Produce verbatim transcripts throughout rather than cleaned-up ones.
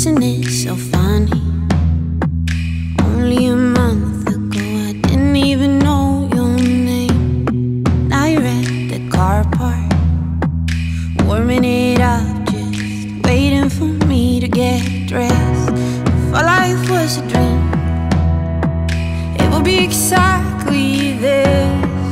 Isn't it so funny? Only a month ago I didn't even know your name. Now you're at the car park, warming it up, just waiting for me to get dressed. If our life was a dream, it would be exactly this.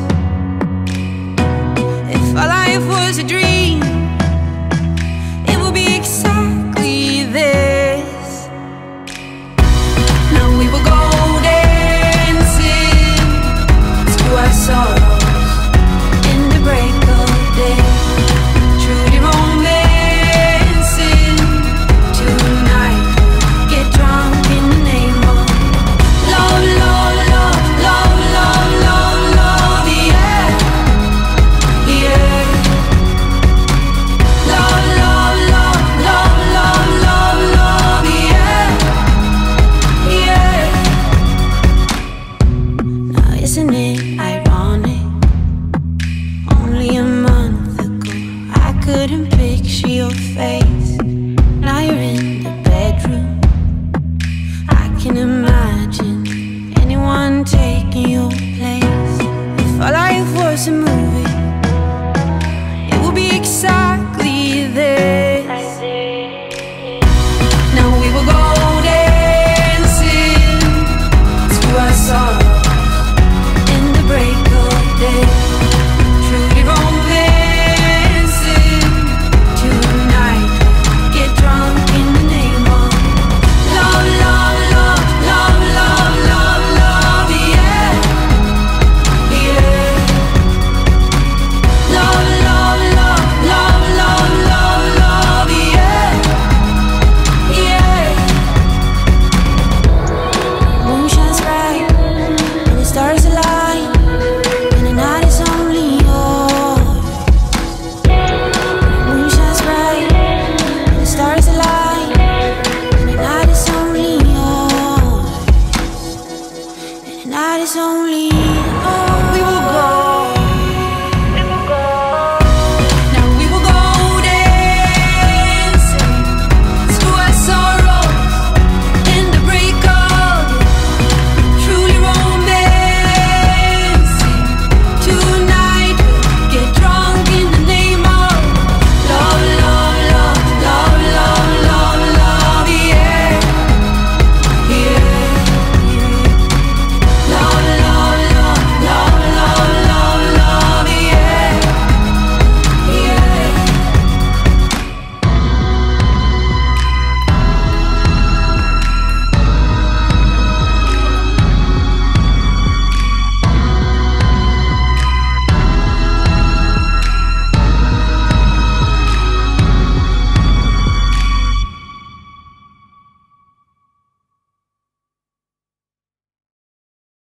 If our life was a dream, it would be exactly this. Now we will go dancing to our sorrows in the break of day, truly romancing tonight. Get drunk in the name of love, love, love, love, love, love, love, yeah, yeah. Love, love, love, love, love, love, love, yeah, yeah. Now isn't it ironic? Only a month ago I couldn't picture your face. Now you're in the bedroom. I can imagine anyone taking your place. If our life was a movie,